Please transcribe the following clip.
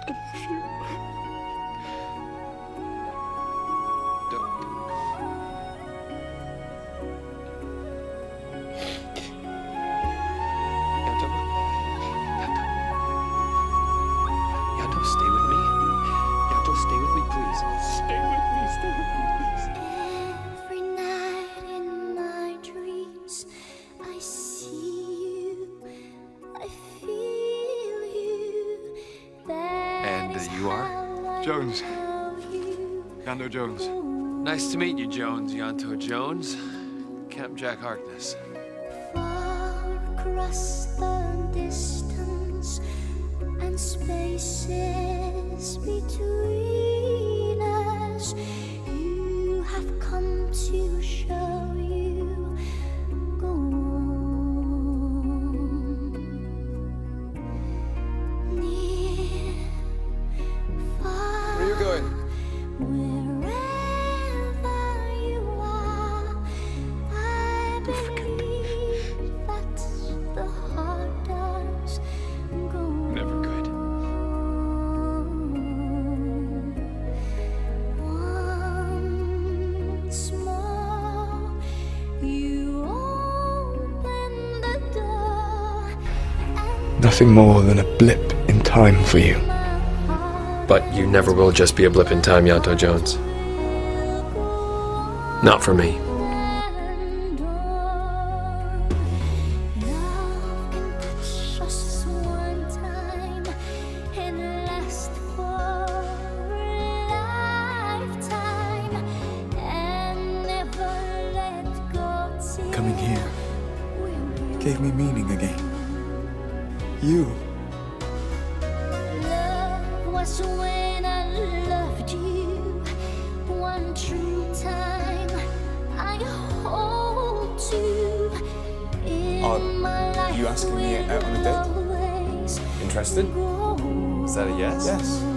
You are? Jones. Janto Jones. Nice to meet you, Jones. Janto Jones. Captain Jack Harkness. Far across the distance and spaces between us, you have come to show you. Go on. Near, far. Where are you going? Wherever you are, I believe that the heart does go Never could. Once more, you open the door. Nothing more than a blip in time for you. But you never will just be a blip in time, Janto Jones. Not for me. Coming here gave me meaning again. You. Love was when I loved you. One true time I hold to. In my life you asking me out on a date? always Interested? go. Is that a yes? Yes.